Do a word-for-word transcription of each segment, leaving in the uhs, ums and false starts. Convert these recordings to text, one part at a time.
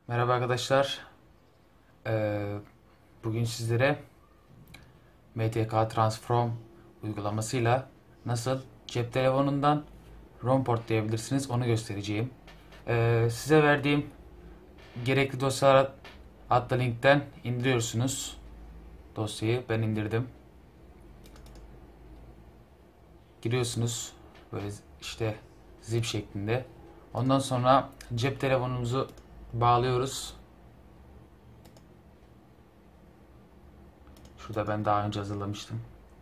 Merhaba arkadaşlar. Ee, bugün sizlere M T K Transform uygulamasıyla nasıl cep telefonundan ROM portlayabilirsiniz onu göstereceğim. Ee, size verdiğim gerekli dosyalar adlı linkten indiriyorsunuz dosyayı. Ben indirdim. Giriyorsunuz böyle işte zip şeklinde. Ondan sonra cep telefonumuzu bağlıyoruz. Şurada ben daha önce hazırlamıştım.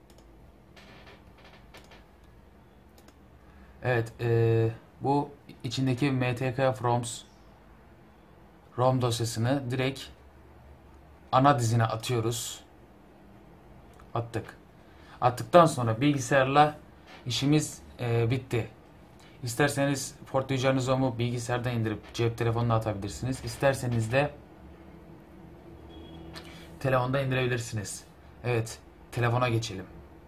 Evet, e, bu içindeki M T K Froms ROM dosyasını direkt ana dizine atıyoruz. Attık. Attıktan sonra bilgisayarla işimiz e, bitti. İsterseniz portlayacağınız ROM'u bilgisayardan indirip cep telefonuna atabilirsiniz. İsterseniz de telefonda indirebilirsiniz. Evet, telefona geçelim.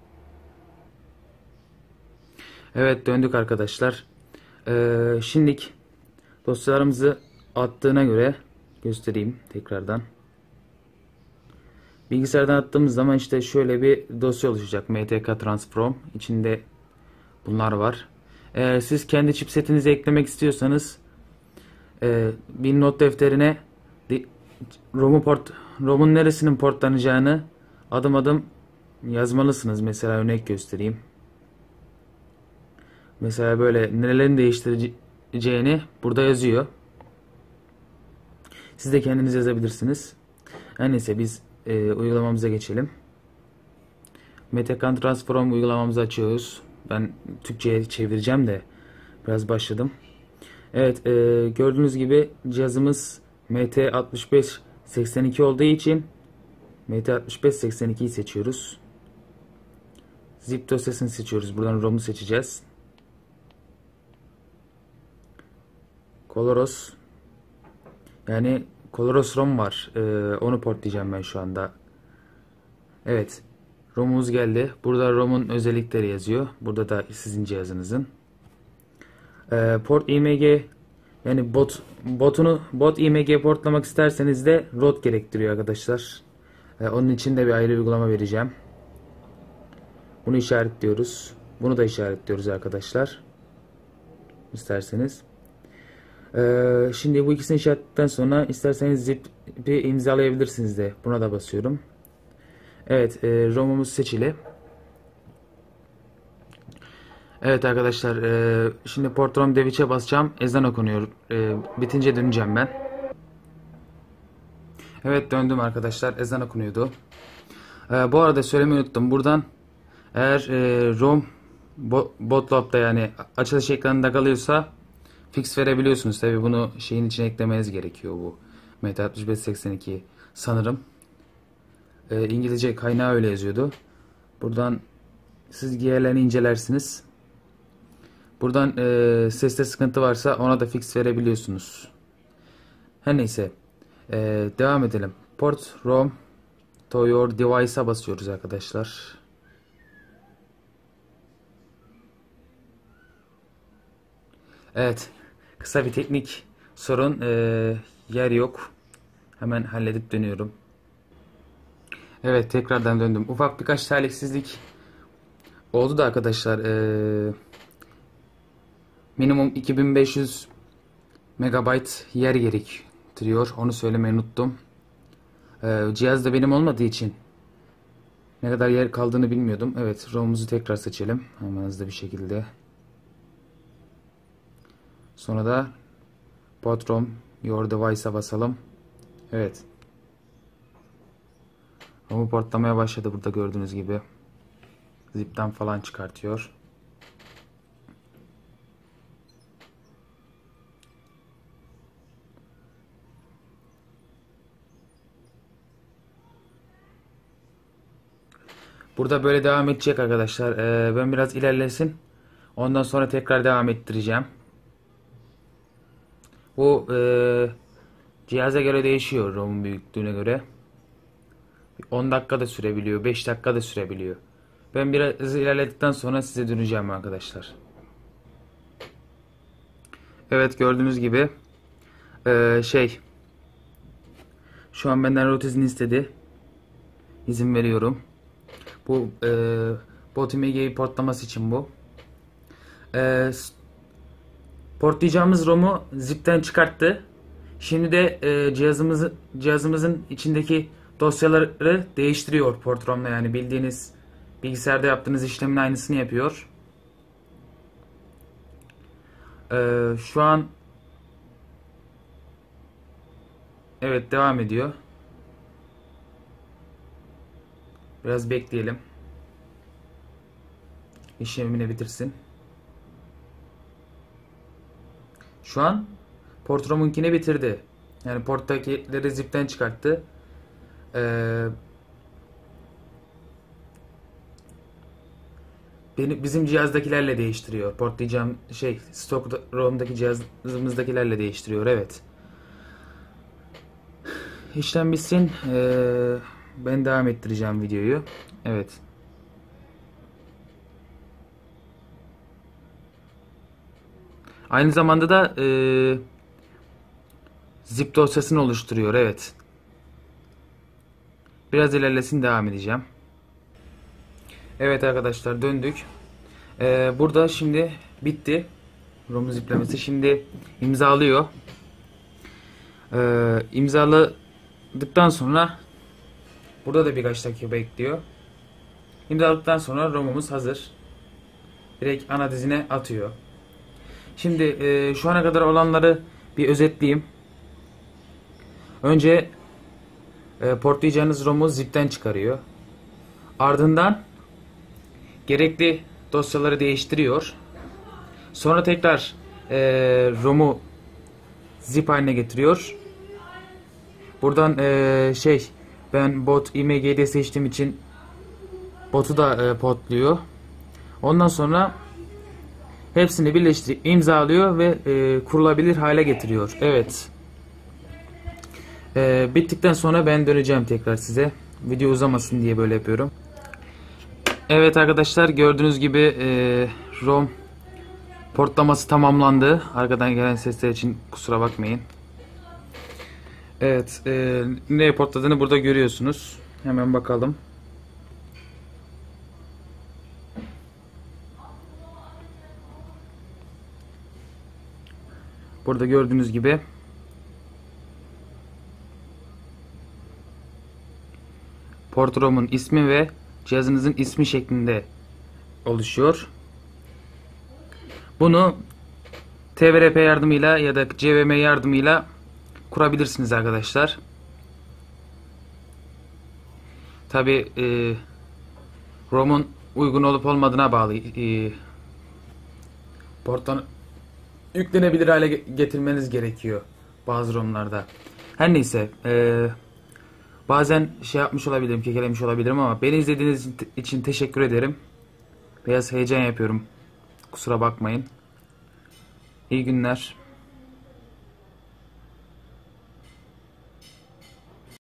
Evet, döndük arkadaşlar. Ee, şimdilik dosyalarımızı attığına göre göstereyim tekrardan. Bilgisayardan attığımız zaman işte şöyle bir dosya oluşacak. M T K Transform. İçinde bunlar var. Eğer siz kendi chipsetinizi eklemek istiyorsanız e, bir not defterine ROM'u port, ROM'un neresinin portlanacağını adım adım yazmalısınız. Mesela örnek göstereyim. Mesela böyle nerelerini değiştireceğini burada yazıyor. Siz de kendiniz yazabilirsiniz. Her neyse biz e, uygulamamıza geçelim. M T K Transform uygulamamızı açıyoruz. Ben Türkçe'ye çevireceğim de biraz başladım. Evet, e, gördüğünüz gibi cihazımız M T altmış beş seksen iki olduğu için M T altmış beş seksen iki'yi seçiyoruz. Zip dosyasını seçiyoruz. Buradan ROM'u seçeceğiz. Coloros yani Coloros ROM var. Ee, onu portlayacağım ben şu anda. Evet. ROM'umuz geldi. Burada ROM'un özellikleri yazıyor. Burada da sizin cihazınızın. Ee, port I M G yani bot botunu bot I M G portlamak isterseniz de R O T gerektiriyor arkadaşlar. Ee, onun için de bir ayrı uygulama vereceğim. Bunu işaretliyoruz. Bunu da işaretliyoruz arkadaşlar. İsterseniz. Ee, şimdi bu ikisini işaretledikten sonra isterseniz zip'i imzalayabilirsiniz de. Buna da basıyorum. Evet, e, ROM'umuz seçili. Evet arkadaşlar, e, şimdi Port ROM Dev içe basacağım. Ezan okunuyor. E, bitince döneceğim ben. Evet, döndüm arkadaşlar. Ezan okunuyordu. E, bu arada söylemeyi unuttum. Buradan eğer e, ROM bo bootloader'da yani açılış ekranında kalıyorsa fix verebiliyorsunuz. Tabi bunu şeyin içine eklemeniz gerekiyor bu. M T altmış beş seksen iki sanırım. E, İngilizce kaynağı öyle yazıyordu. Buradan siz diğerlerini incelersiniz. Buradan e, seste sıkıntı varsa ona da fix verebiliyorsunuz. Her neyse. E, devam edelim. Port ROM to your device'a basıyoruz arkadaşlar. Evet. Kısa bir teknik sorun. E, yer yok. Hemen halledip dönüyorum. Evet, tekrardan döndüm. Ufak birkaç talihsizlik oldu da arkadaşlar. E, minimum iki bin beş yüz megabayt yer gerektiriyor. Onu söylemeyi unuttum. Ee, cihaz da benim olmadığı için ne kadar yer kaldığını bilmiyordum. Evet, ROM'umuzu tekrar seçelim. Hemen hızlı bir şekilde. Sonra da Port ROM Your Device'a basalım. Evet. ROM'u portlamaya başladı burada gördüğünüz gibi. Zip'ten falan çıkartıyor. Burada böyle devam edecek arkadaşlar. Ee, ben biraz ilerlesin. Ondan sonra tekrar devam ettireceğim. Bu e, cihaza göre değişiyor, ROM'un büyüklüğüne göre. on dakika da sürebiliyor, beş dakika da sürebiliyor. Ben biraz ilerledikten sonra size döneceğim arkadaşlar. Evet, gördüğünüz gibi e, şey Şu an benden root izini istedi. İzin veriyorum. Bu e, BootImage'i portlaması için bu. E, portlayacağımız ROM'u zipten çıkarttı. Şimdi de e, cihazımızı, cihazımızın içindeki dosyaları değiştiriyor port ROM'la, yani bildiğiniz bilgisayarda yaptığınız işlemin aynısını yapıyor. E, şu an evet, devam ediyor. Biraz bekleyelim. İşlemini bitirsin. Şu an port ROM'unkini bitirdi. Yani porttakileri zipten çıkarttı. Ee, beni, bizim cihazdakilerle değiştiriyor. Portlayacağım şey, stok ROM'daki cihazımızdakilerle değiştiriyor. Evet. İşlem bitsin. Ee, ben devam ettireceğim videoyu. Evet. Aynı zamanda da e, zip dosyasını oluşturuyor. Evet. Biraz ilerlesin, devam edeceğim. Evet arkadaşlar, döndük. Ee, burada şimdi bitti ROM'un ziplemesi. Şimdi imzalıyor. Ee, imzaladıktan sonra burada da birkaç dakika bekliyor. İmzaladıktan sonra ROM'umuz hazır. Direkt ana dizine atıyor. Şimdi e, şu ana kadar olanları bir özetleyeyim. Önce e, portlayacağınız ROM'u zipten çıkarıyor. Ardından gerekli dosyaları değiştiriyor. Sonra tekrar e, ROM'u zip haline getiriyor. Buradan e, şey ben BootImage'i seçtiğim için botu da e, portluyor. Ondan sonra hepsini birleştirip imzalıyor ve e, kurulabilir hale getiriyor. Evet. E, bittikten sonra ben döneceğim tekrar size. Video uzamasın diye böyle yapıyorum. Evet arkadaşlar, gördüğünüz gibi e, ROM portlaması tamamlandı. Arkadan gelen sesler için kusura bakmayın. Evet. E, nereye portladığını burada görüyorsunuz. Hemen bakalım. Burada gördüğünüz gibi port ROM'un ismi ve cihazınızın ismi şeklinde oluşuyor. Bunu T V R P yardımıyla ya da C V M yardımıyla kurabilirsiniz arkadaşlar. Tabi e, ROM'un uygun olup olmadığına bağlı. E, porttan yüklenebilir hale getirmeniz gerekiyor bazı ROM'larda. Her neyse, e, bazen şey yapmış olabilirim, kekelemiş olabilirim ama beni izlediğiniz için teşekkür ederim. Biraz heyecan yapıyorum. Kusura bakmayın. İyi günler.